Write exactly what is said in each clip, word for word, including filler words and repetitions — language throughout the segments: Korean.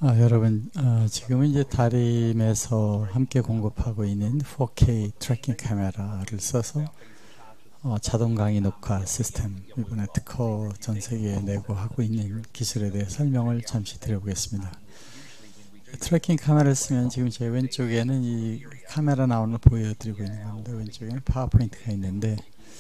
아, 여러분, 어, 지금은 이제 다림에서 함께 공급하고 있는 포케이 트래킹 카메라를 써서 어, 자동 강의 녹화 시스템, 이번에 특허 전 세계에 내고 하고 있는 기술에 대해 설명을 잠시 드려보겠습니다. 트래킹 카메라를 쓰면 지금 제 왼쪽에는 이 카메라 나오는 걸 보여드리고 있는 겁니다. 왼쪽에는 파워포인트가 있는데,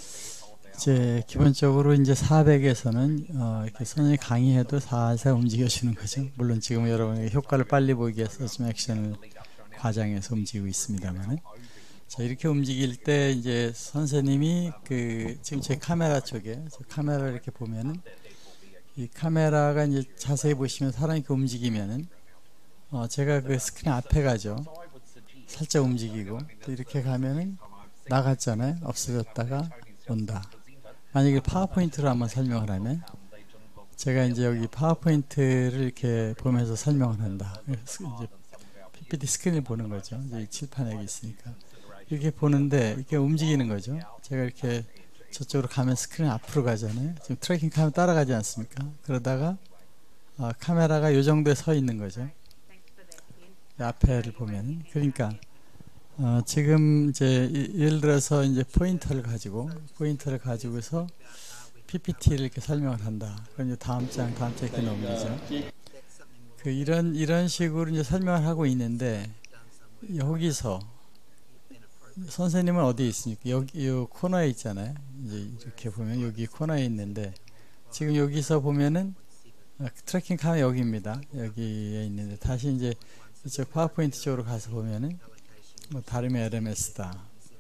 이제 기본적으로 이제 사백에서는 어 이렇게 선생님이 강의해도 살살 움직여주는 거죠. 물론 지금 여러분에게 효과를 빨리 보이기 위해서 좀 액션을 과장해서 움직이고 있습니다만, 자, 이렇게 움직일 때 이제 선생님이 그 지금 제 카메라 쪽에 저 카메라를 이렇게 보면은 이 카메라가 이제 자세히 보시면 사람이 이렇게 움직이면은 어 제가 그 스크린 앞에 가죠. 살짝 움직이고 또 이렇게 가면은 나갔잖아요. 없어졌다가 온다. 만약에 파워포인트로 한번 설명을 하면, 제가 이제 여기 파워포인트를 이렇게 보면서 설명을 한다. 이제 피피티 스크린을 보는 거죠. 이제 이 칠판 여기 있으니까 이렇게 보는데 이렇게 움직이는 거죠. 제가 이렇게 저쪽으로 가면 스크린 앞으로 가잖아요. 지금 트래킹 카메라 따라가지 않습니까? 그러다가 어, 카메라가 이 정도에 서 있는 거죠. 앞에를 보면, 그러니까 어, 지금 이제 예를 들어서 이제 포인터를 가지고 포인터를 가지고서 피피티를 이렇게 설명을 한다. 그럼 이제 다음 장 다음 장에 이렇게 넘기죠. 그 이런 이런 식으로 이제 설명을 하고 있는데, 여기서 선생님은 어디에 있습니까? 여기 요 코너에 있잖아요. 이제 이렇게 보면 여기 코너에 있는데, 지금 여기서 보면은 트래킹 카메라 여기입니다. 여기에 있는데, 다시 이제 이쪽 파워포인트 쪽으로 가서 보면은 뭐 다름의 엘엠에스다.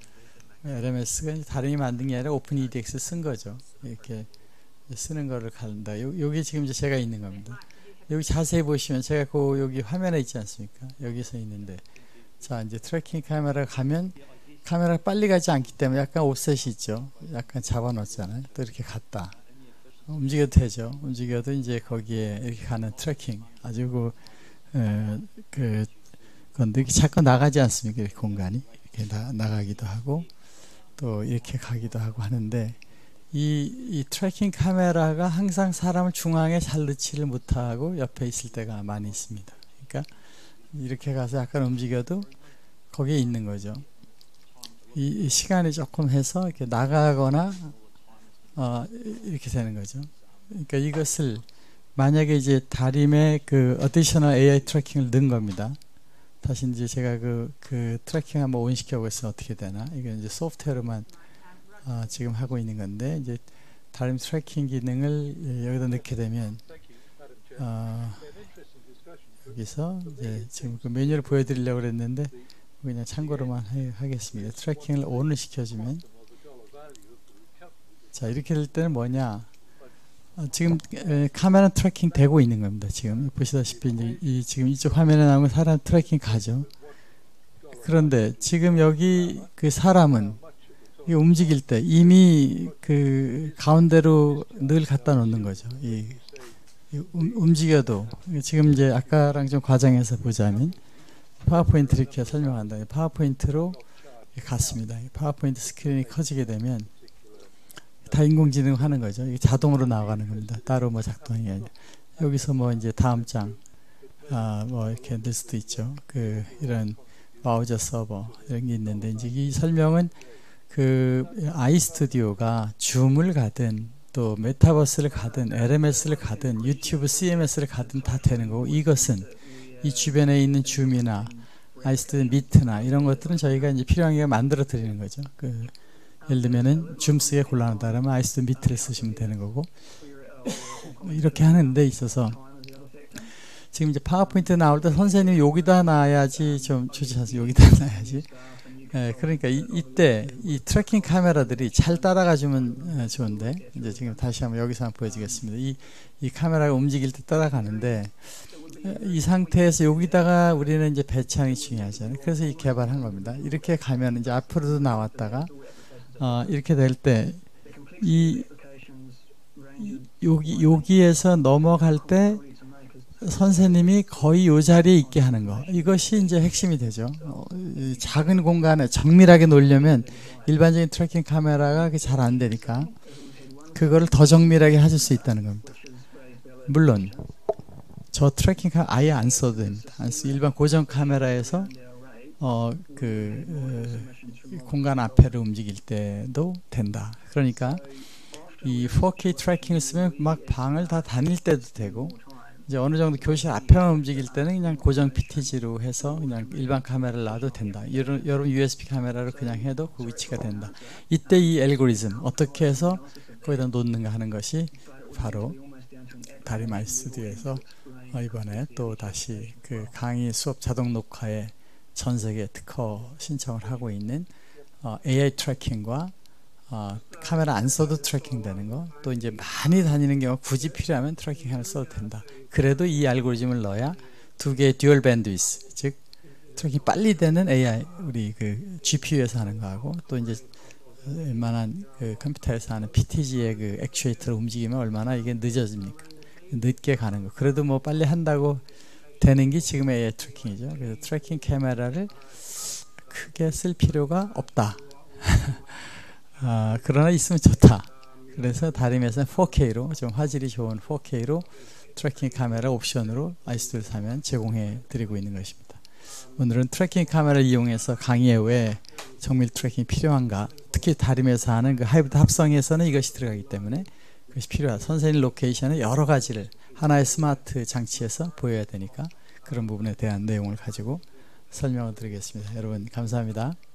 엘엠에스가 다름이 만든 게 아니라 오픈이디엑스 쓴 거죠. 이렇게 쓰는 거를 간다. 요, 여기 지금 이제 제가 있는 겁니다. 여기 자세히 보시면 제가 그 여기 화면에 있지 않습니까? 여기서 있는데, 자, 이제 트래킹 카메라 가면 카메라가 빨리 가지 않기 때문에 약간 옵셋이 있죠. 약간 잡아놓잖아요. 또 이렇게 갔다. 움직여도 되죠. 움직여도 이제 거기에 이렇게 가는 트래킹. 아주 그, 에, 그 그런데 이렇게 자꾸 나가지 않습니까? 이렇게 공간이 이렇게 나, 나가기도 하고 또 이렇게 가기도 하고 하는데, 이, 이 트래킹 카메라가 항상 사람을 중앙에 잘 넣지를 못하고 옆에 있을 때가 많이 있습니다. 그러니까 이렇게 가서 약간 움직여도 거기에 있는 거죠. 이, 이 시간이 조금 해서 이렇게 나가거나 어, 이렇게 되는 거죠. 그러니까 이것을 만약에 이제 다림에 그 어디셔널 에이아이 트래킹을 넣은 겁니다. 다시 이제 제가 그, 그 트래킹 한번 온시켜 보겠어요. 어떻게 되나? 이건 이제 소프트웨어로만 어, 지금 하고 있는 건데, 이제 다림 트래킹 기능을 여기다 넣게 되면, 어, 여기서 이제 지금 그 메뉴를 보여드리려고 그랬는데, 그냥 참고로만 해, 하겠습니다. 트래킹을 온을 시켜주면, 자, 이렇게 될 때는 뭐냐? 어, 지금 에, 카메라 트래킹 되고 있는 겁니다. 지금 보시다시피 이제 이, 지금 이쪽 화면에 나오는 사람 트래킹 가죠. 그런데 지금 여기 그 사람은 이 움직일 때 이미 그 가운데로 늘 갖다 놓는 거죠. 이, 이 음, 움직여도 지금 이제 아까랑 좀 과장해서 보자면, 파워포인트 이렇게 설명한다. 파워포인트로 갔습니다. 파워포인트 스크린이 커지게 되면 다 인공지능 하는 거죠. 이게 자동으로 나가는 겁니다. 따로 뭐 작동이 아니라. 여기서 뭐 이제 다음 장, 아, 뭐 이렇게 넣을 수도 있죠. 그, 이런 브라우저 서버, 이런 게 있는데, 이제 이 설명은 그 아이스튜디오가 줌을 가든 또 메타버스를 가든 엘엠에스를 가든 유튜브 씨엠에스를 가든 다 되는 거고, 이것은 이 주변에 있는 줌이나 아이스튜디오 미트나 이런 것들은 저희가 이제 필요한 게 만들어 드리는 거죠. 그, 예를 들면은 줌 쓰기에 곤란하다 그러면 아이스튜디오 미트를 쓰시면 되는 거고, 이렇게 하는 데 있어서 지금 이제 파워포인트 나올 때 선생님이 여기다 놔야지 좀 좋지 않습니까? 여기다 놔야지. 예, 그러니까 이, 이때 이 트래킹 카메라들이 잘 따라가 주면 예, 좋은데, 이제 지금 다시 한번 여기서 한번 보여주겠습니다. 이, 이 카메라가 움직일 때 따라가는데, 예, 이 상태에서 여기다가 우리는 이제 배치하는 게 중요하잖아요. 그래서 이 개발한 겁니다. 이렇게 가면 이제 앞으로도 나왔다가 어, 이렇게 될 때 이 여기 여기에서 넘어갈 때 선생님이 거의 이 자리에 있게 하는 거, 이것이 이제 핵심이 되죠. 어, 작은 공간에 정밀하게 놓으려면 일반적인 트래킹 카메라가 잘 안 되니까 그거를 더 정밀하게 하실 수 있다는 겁니다. 물론 저 트래킹 카메라 아예 안 써도 됩니다. 안 쓰, 일반 고정 카메라에서 어, 그 어, 공간 앞에를 움직일 때도 된다. 그러니까 이 포케이 트래킹을 쓰면 막 방을 다 다닐 때도 되고, 이제 어느 정도 교실 앞에만 움직일 때는 그냥 고정 피티지로 해서 그냥 일반 카메라를 놔도 된다. 여러, 여러 유에스비 카메라로 그냥 해도 그 위치가 된다. 이때 이 알고리즘 어떻게 해서 거기다 놓는가 하는 것이 바로 다리마이 스튜디오에서 어, 이번에 또 다시 그 강의 수업 자동 녹화에 전 세계 특허 신청을 하고 있는 어, 에이아이 트래킹과 어, 카메라 안 써도 트래킹 되는 거, 또 이제 많이 다니는 경우 굳이 필요하면 트래킹 하나 써도 된다. 그래도 이 알고리즘을 넣어야 두 개의 듀얼 밴드위스, 즉 트래킹 빨리 되는 에이아이 우리 그 지피유에서 하는 거하고, 또 이제 웬만한 그 컴퓨터에서 하는 피티지의 그 액추에이터를 움직이면 얼마나 이게 늦어집니까? 늦게 가는 거. 그래도 뭐 빨리 한다고 되는 게 지금의 에이아이 트래킹이죠. 그래서 트래킹 카메라를 크게 쓸 필요가 없다. 아, 그러나 있으면 좋다. 그래서 다림에서는 포케이로, 좀 화질이 좋은 포케이로 트래킹 카메라 옵션으로 아이스토를 사면 제공해 드리고 있는 것입니다. 오늘은 트래킹 카메라를 이용해서 강의에 왜 정밀 트래킹이 필요한가, 특히 다림에서 하는 그 하이브리드 합성에서는 이것이 들어가기 때문에 그것이 필요하다. 선생님 로케이션은 여러 가지를 하나의 스마트 장치에서 보여야 되니까 그런 부분에 대한 내용을 가지고 설명을 드리겠습니다. 여러분 감사합니다.